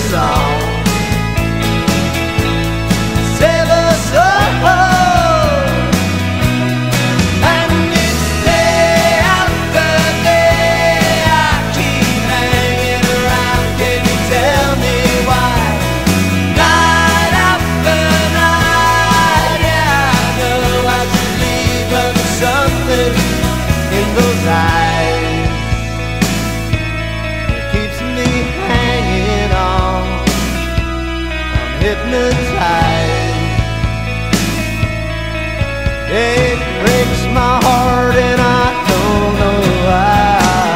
song. Save us all. And each day after day I keep hanging around. Can you tell me why? Night after night, yeah, I know I should leave, but there's something in those eyes that keeps me hanging on. I'm hypnotized. It breaks my heart and I don't know why.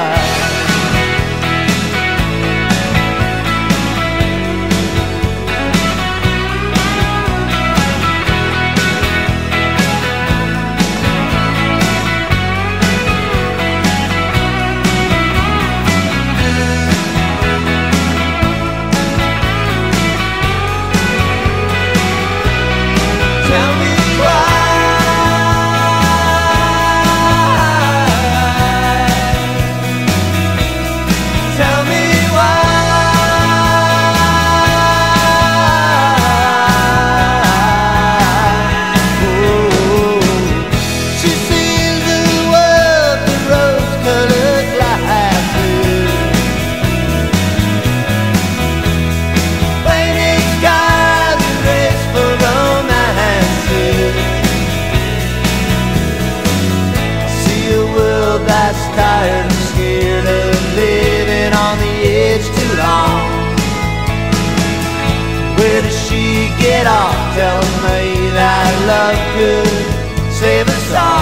Tell me why. Tell me why. Oh, she sees the world through rose-colored glasses, painted skies and race for romances. See a world that's tired and scared of living on the edge too long. Where does she get off telling me that love could save us all?